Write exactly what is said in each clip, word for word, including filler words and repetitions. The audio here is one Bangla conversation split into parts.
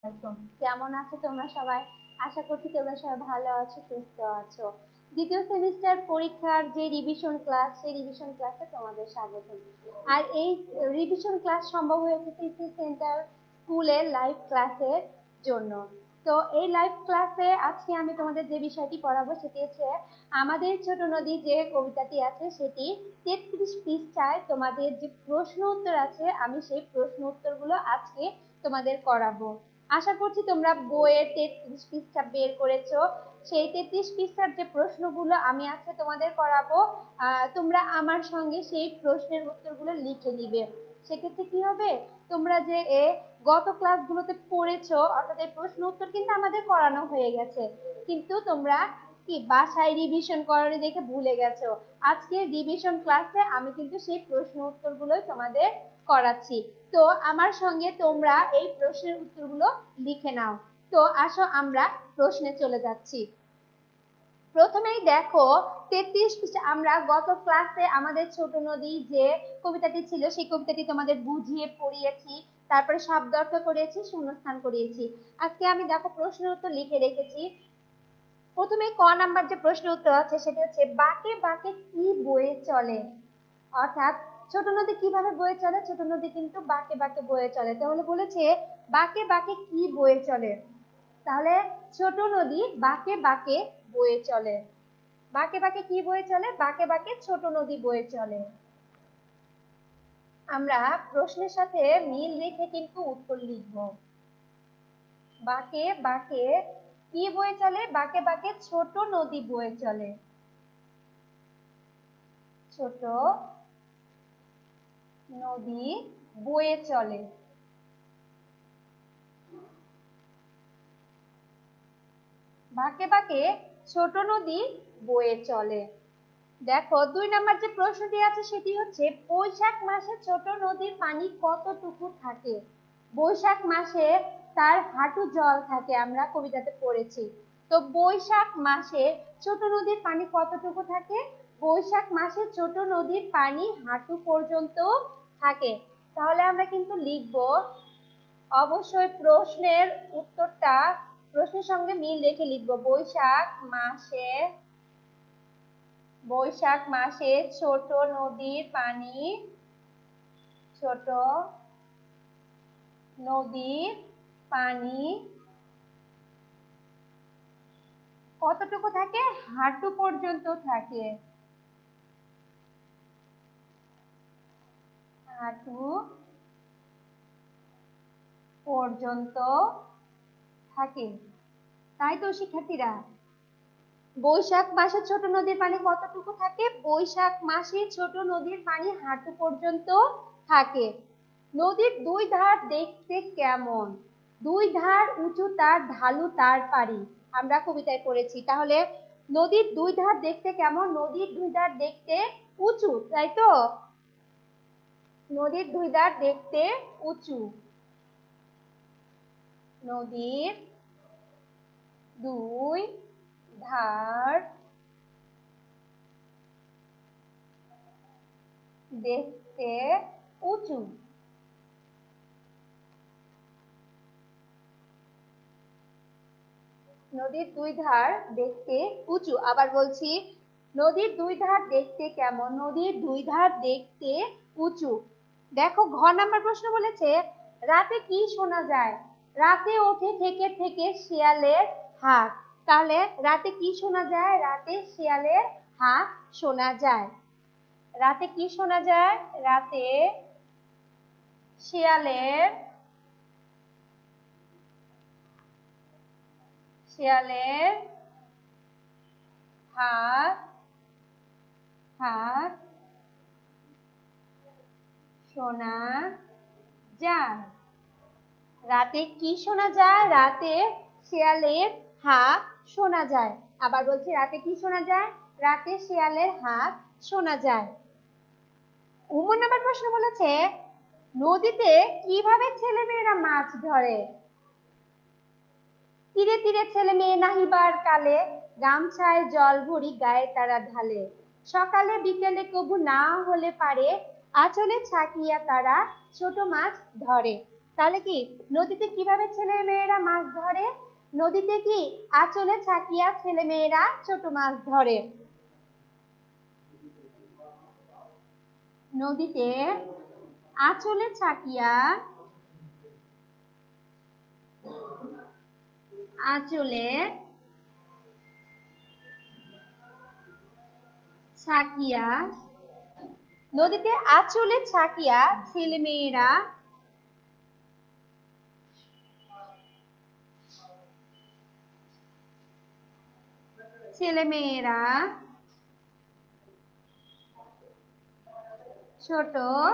কেমন আছো তোমরা সবাই? আশা করছি তোমরা সবাই ভালো আছো, সুস্থ আছো। দ্বিতীয় সেমিস্টার পরীক্ষার যে রিভিশন ক্লাস, সেই রিভিশন ক্লাসে তোমাদের স্বাগত। আর এই রিভিশন ক্লাস সম্ভব হয়েছে সিসি সেন্টার স্কুলের লাইভ ক্লাসের জন্য। তো এই লাইভ ক্লাসে আজকে আমি তোমাদের যে বিষয়টি পড়াবো সেটি হচ্ছে আমাদের ছোট নদী যে কবিতাটি আছে সেটি তেত্রিশ পৃষ্ঠায় তোমাদের যে প্রশ্ন উত্তর আছে আমি সেই প্রশ্ন উত্তরগুলো আজকে তোমাদের করাবো। আশা করছি তোমরা বইয়ের তেত্রিশ পৃষ্ঠা বের করেছো। সেই তেত্রিশ পৃষ্ঠার যে প্রশ্নগুলো আমি আজকে তোমাদের করাবো, আহ তোমরা আমার সঙ্গে সেই প্রশ্নের উত্তরগুলো লিখে নিবে। সেক্ষেত্রে কি হবে, তোমরা যে এ গত ক্লাসগুলোতে পড়েছো অর্থাৎ এই প্রশ্ন উত্তর কিন্তু আমাদের করানো হয়ে গেছে, কিন্তু তোমরা কি বাসায় রিভিশন করানো দেখে ভুলে গেছো। আজকে রিভিশন ক্লাসে আমি কিন্তু সেই প্রশ্ন উত্তরগুলোই তোমাদের করাচ্ছি। তো আমার সঙ্গে তোমরা এই প্রশ্নের উত্তরগুলো লিখে নাও। তো আসো আমরা প্রশ্নে চলে যাচ্ছি। প্রথমেই দেখো তেত্রিশ পৃষ্ঠা, আমরা গত ক্লাসে আমাদের ছোট নদী যে কবিতাটি ছিল সেই কবিতাটি তোমাদের বুঝিয়ে পড়িয়েছি, তারপরে শব্দ অর্থ করিয়েছি, শূন্যস্থান করিয়েছি। আজকে আমি দেখো প্রশ্নের উত্তর লিখে রেখেছি। প্রথমে ক নাম্বার যে প্রশ্ন উত্তর আছে সেটা হচ্ছে বাঁকে বাঁকে কি বয়ে চলে। অর্থাৎ ছোট নদী কিভাবে বয়ে চলে, ছোট নদী কিন্তু বাঁকে বাঁকে বয়ে চলে। তাহলে বলেছে বাঁকে বাঁকে কি বয়ে চলে, তাহলে ছোট নদী বাঁকে বাঁকে বয়ে চলে। বাঁকে বাঁকে কি বয়ে চলে, বাঁকে বাঁকে ছোট নদী বয়ে চলে। আমরা প্রশ্নের সাথে মিল রেখে কিন্তু উত্তর লিখব। বাঁকে বাঁকে কি বয়ে চলে, বাঁকে বাঁকে ছোট নদী বয়ে চলে। ছোট নদী বয়ে চলে। বাঁকে বাঁকে ছোট নদী বয়ে চলে। দেখো দুই নাম্বার যে প্রশ্নটি আছে সেটি হচ্ছে বৈশাখ মাসে ছোট নদীর পানি কতটুকু থাকে। বৈশাখ মাসে তার হাঁটু জল থাকে, আমরা কবিতাতে পড়েছি। তো বৈশাখ মাসে ছোট নদীর পানি কতটুকু থাকে, বৈশাখ মাসে ছোট নদীর পানি হাঁটু পর্যন্ত থাকে। তাহলে আমরা কিন্তু লিখব অবশ্যই প্রশ্নের উত্তরটা প্রশ্নের সঙ্গে মিল রেখে লিখব। বৈশাখ মাসে বৈশাখ মাসে ছোট নদীর পানি ছোট নদীর পানি কতটুকু থাকে, হাঁটু পর্যন্ত থাকে। হাঁটু পর্যন্ত থাকে। তাই তো শিক্ষার্থীরা, বৈশাখ মাসে ছোট নদীর পানি কতটুকু থাকে, বৈশাখ মাসে ছোট নদীর পানি হাঁটু পর্যন্ত থাকে। নদীর দুই ধার দেখতে কেমন, দুই ধার উঁচু তার ঢালু তার পারি, আমরা কবিতায় পড়েছি। তাহলে নদীর দুই ধার দেখতে কেমন, নদীর দুই ধার দেখতে উঁচু, তাই তো, নদীর দুই ধার দেখতে উঁচু। নদীর দুই ধার দেখতে উঁচু। নদীর দুই ধার দেখতে উঁচু। আবার বলছি, নদীর দুই ধার দেখতে কেমন, নদীর দুই ধার দেখতে উঁচু। দেখো ঘ নাম্বার প্রশ্ন বলেছে রাতে কি শোনা যায়, রাতে ওঠে থেকে থেকে শিয়ালের হাঁক। তাহলে রাতে কি শোনা যায়, রাতে শিয়ালের হাঁক শোনা যায়। রাতে কি শোনা যায়, রাতে শিয়ালের শিয়ালের হাঁক হাঁক শোনা যায়। রাতে কি শোনা যায়, রাতে শিয়ালের হাঁক শোনা যায়। আবার বলছি, রাতে কি শোনা যায়, রাতে শিয়ালের হাঁক শোনা যায়। উমর নাম্বার প্রশ্ন বলেছে নদীতে কিভাবে ছেলে মেয়েরা মাছ ধরে। তীরে তীরে ছেলে মেয়ে নাহিবার কালে, গামছায় জল ভরি গায়ে তারা ঢালে, সকালে বিকেলে কবু না হলে পারে, আঁচলে ছাকিয়া তারা ছোট মাছ ধরে। তাহলে কি নদীতে কিভাবে ছেলে মেয়েরা মাছ ধরে? নদীতে কি আঁচলে ছাকিয়া ছেলে মেয়েরা ছোট মাছ ধরে। নদীতে আঁচলে ছাকিয়া আঁচলে ছাকিয়া নদীতে আঁচলে ছাকিয়া ছেলে মেয়েরা ছেলে মেয়েরা ছোট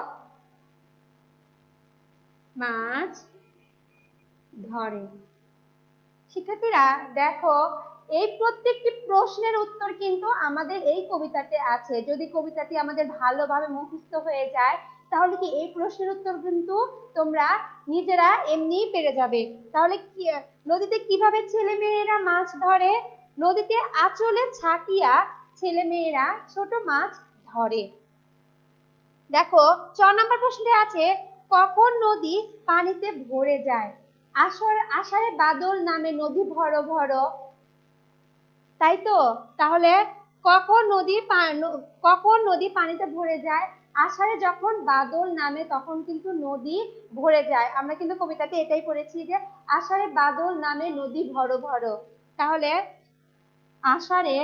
মাছ ধরে। শিক্ষার্থীরা দেখো, এই প্রত্যেকটি প্রশ্নের উত্তর কিন্তু আমাদের এই কবিতাতে আছে। যদি কবিতাটি আমাদের ভালোভাবে মুখস্থ হয়ে যায় তাহলে কি এই প্রশ্নের উত্তর কিন্তু তোমরা নিজেরা এমনিই পেরে যাবে। তাহলে কি নদীতে কিভাবে ছেলে মেয়েরা মাছ ধরে? নদীতে আঁচলে ছাকিয়া ছেলে মেয়েরা ছোট মাছ ধরে। দেখো ছ নম্বর প্রশ্নে আছে, কখন নদী পানিতে ভরে যায়? আষাঢ় আষাঢ়ে বাদল নামে নদী ভরো ভরো, তাই তো? তাহলে কখন নদী কখন নদী পানিতে ভরে যায়? আষাঢ়ে যখন বাদল নামে তখন কিন্তু নদী ভরে যায়। আমরা কিন্তু কবিতাতে এটাই পড়েছি যে আষাঢ়ে বাদল নামে নদী ভরো ভরো। তাহলে আষাঢ়ে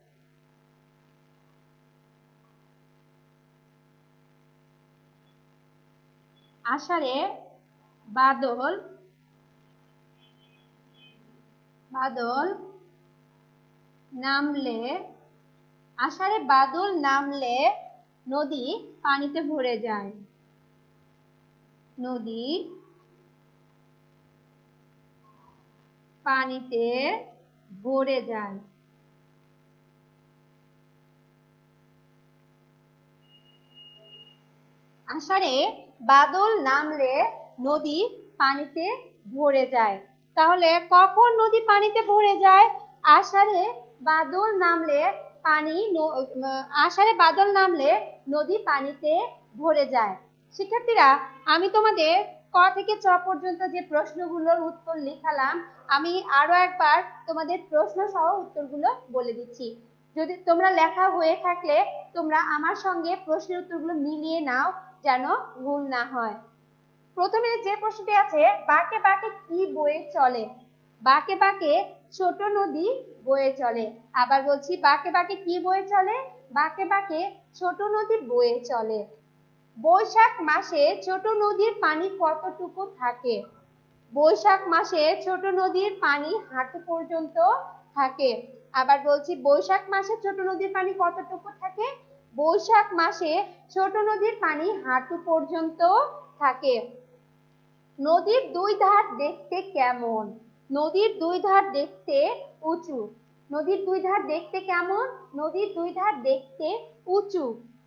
আষাঢ়ে বাদল বাদল নামলে আষাঢ়ে বাদল নামলে নদী পানিতে ভরে যায়। নদী পানিতে ভরে যায়। আষাঢ়ে বাদল নামলে নদী পানিতে ভরে যায়। তাহলে কখন নদী পানিতে ভরে যায়? আষাঢ়ে বাদল নামলে পানি আষাঢ়ে বাদল নামলে নদী পানিতে ভরে যায়। শিক্ষার্থীরা, আমি তোমাদের ক থেকে চ পর্যন্ত যে প্রশ্নগুলোর উত্তর লিখালাম আমি আরো একবার তোমাদের প্রশ্ন সহ উত্তরগুলো বলে দিচ্ছি। যদি তোমরা লেখা হয়ে থাকলে তোমরা আমার সঙ্গে প্রশ্নের উত্তরগুলো মিলিয়ে নাও যেন ভুল না হয়। প্রথমে যে প্রশ্নটি আছে, বাঁকে বাঁকে কি বয়ে চলে? বাঁকে বাঁকে ছোট নদী বয়ে চলে। আবার বলছি, বাঁকে বাঁকে কি বয়ে চলে? বাঁকে বাঁকে ছোট নদী বয়ে চলে। বৈশাখ মাসে ছোট নদীর পানি কতটুকু থাকে? বৈশাখ মাসে ছোট নদীর পানি হাঁটু পর্যন্ত থাকে। আবার বলছি, বৈশাখ মাসে ছোট নদীর পানি কতটুকু থাকে? বৈশাখ মাসে ছোট নদীর পানি হাঁটু পর্যন্ত থাকে। নদীর দুই ধার দেখতে কেমন? নদীর দুই ধার দেখতে উঁচু। নদীর দুই ধার দেখতে কেমন? নদীর দুই ধার দেখতে উঁচু।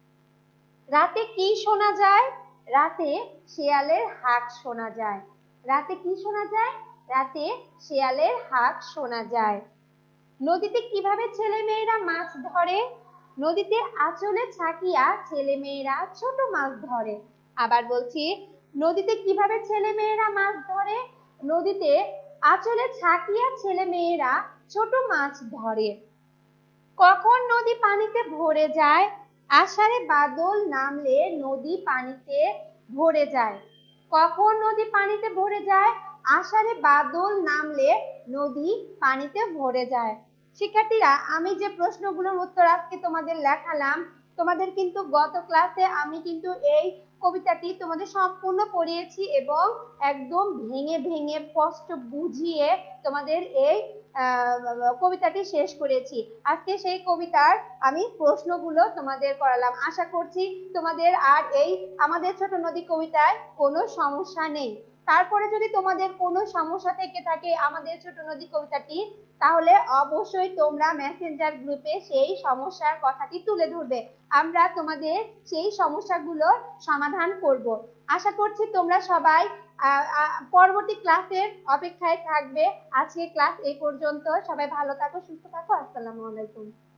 রাতে কি শোনা যায়? রাতে শেয়ালের হাঁক শোনা যায়। রাতে কি শোনা যায়? রাতে শেয়ালের হাঁক শোনা যায়। নদীতে কিভাবে ছেলে মেয়েরা মাছ ধরে? নদীতে আঁচলে ছাকিয়া ছেলে মেয়েরা ছোট মাছ ধরে। আবার বলছি, নদীতে কিভাবে ছেলে মেয়েরা মাছ ধরে? নদীতে আঁচলে ছাকিয়া ছেলে মেয়েরা ছোট মাছ ধরে। কখন নদী পানিতে ভরে যায়? আষাঢ়ে বাদল নামলে নদী পানিতে ভরে যায়। কখন নদী পানিতে ভরে যায়? আষাঢ়ে বাদল নামলে নদী পানিতে ভরে যায়। শিক্ষার্থীরা, আমি যে প্রশ্নগুলোর উত্তর আজকে তোমাদের লেখালাম, তোমাদের কিন্তু গত ক্লাসে আমি কিন্তু এই কবিতাটি তোমাদের সম্পূর্ণ পড়িয়েছি এবং একদম ভেঙে ভেঙে স্পষ্ট বুঝিয়ে তোমাদের এই কবিতাটি শেষ করেছি। আজকে সেই কবিতার আমি প্রশ্নগুলো তোমাদের করালাম। আশা করছি তোমাদের আর এই আমাদের ছোট নদী কবিতায় কোনো সমস্যা নেই। তারপরে যদি তোমাদের কোনো সমস্যা থেকে থাকে আমাদের ছোট নদী কবিতাটি, তাহলে অবশ্যই তোমরা মেসেঞ্জার গ্রুপে সেই সমস্যার কথাটি তুলে ধরবে। আমরা তোমাদের সেই সমস্যাগুলোর সমাধান করব। আশা করছি তোমরা সবাই পরবর্তী ক্লাসের অপেক্ষায় থাকবে। আজকে ক্লাস এই পর্যন্ত। সবাই ভালো থাকো, সুস্থ থাকো। আসসালামু আলাইকুম।